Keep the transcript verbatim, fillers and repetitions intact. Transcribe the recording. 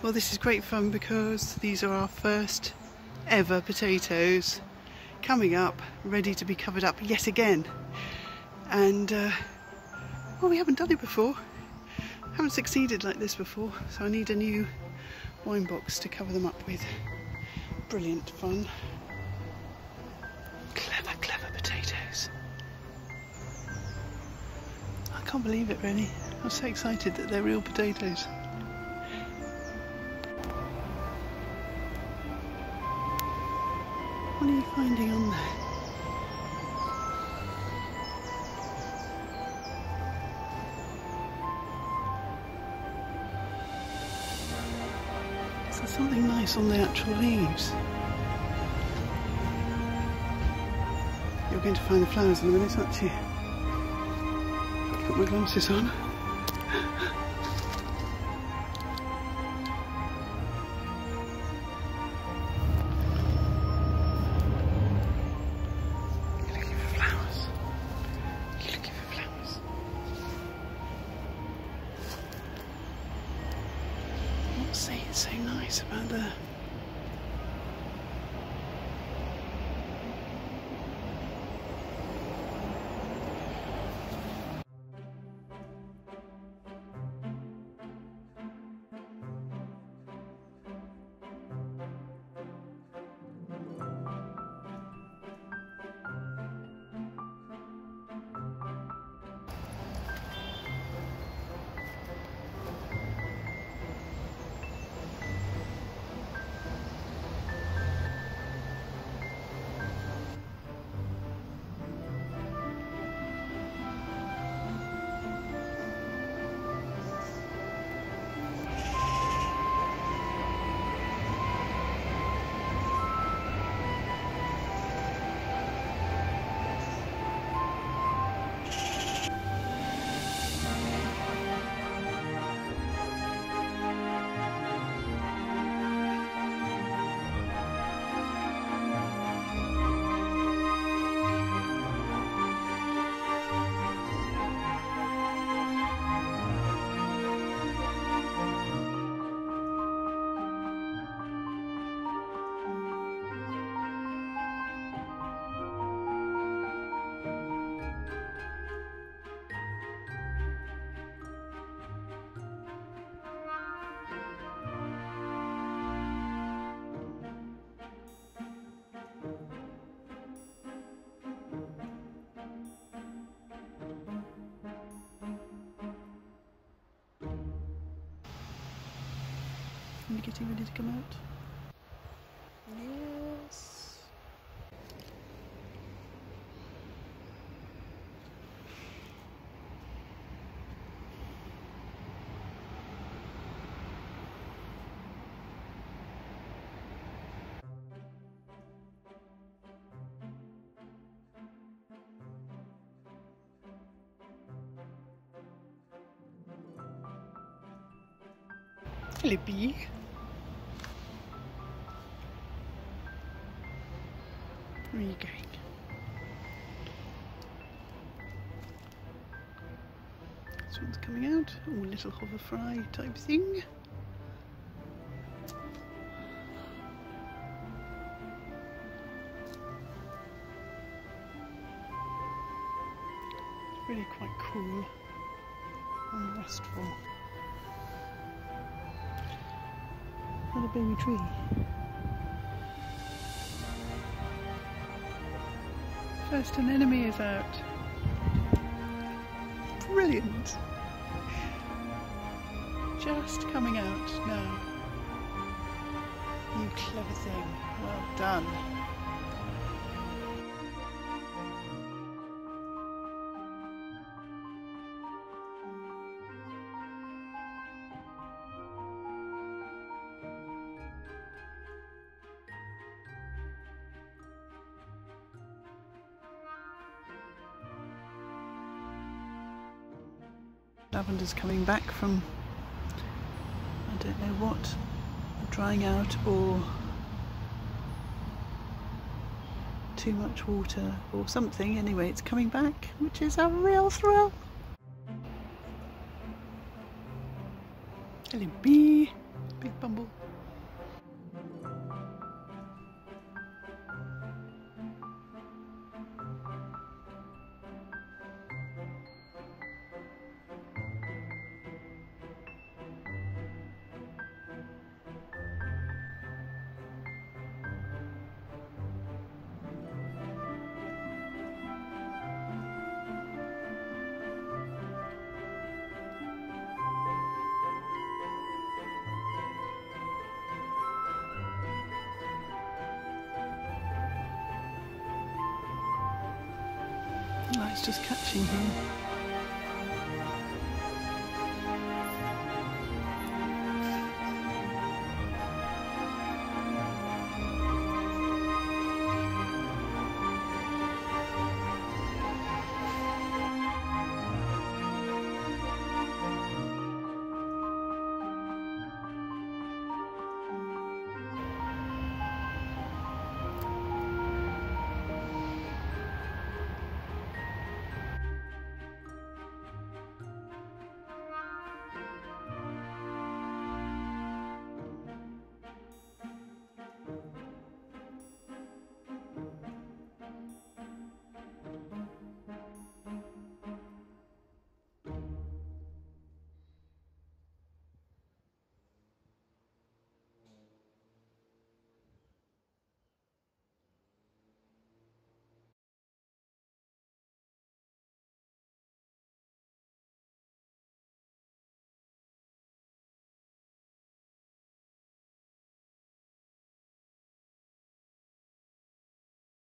Well, this is great fun because these are our first ever potatoes coming up, ready to be covered up yet again. And uh, well, we haven't done it before, haven't succeeded like this before, so I need a new wine box to cover them up with. Brilliant fun. Clever, clever potatoes. I can't believe it, really. I'm so excited that they're real potatoes. What are you finding on there? Is there something nice on the actual leaves? You're going to find the flowers in a minute, aren't you? Put my glasses on. You're looking for flowers. You're looking for flowers. What's so nice about the Are you getting ready to come out? Yes. Hello, bee. Where are you going? This one's coming out. Oh, little hoverfly type thing. It's really quite cool and restful. Another baby tree. First an enemy is out. Brilliant. Just coming out now. You clever thing. Well done. Lavender's coming back from, I don't know what, drying out or too much water or something. Anyway, it's coming back, which is a real thrill. Hello, bee. Big bumble. Light's just catching here.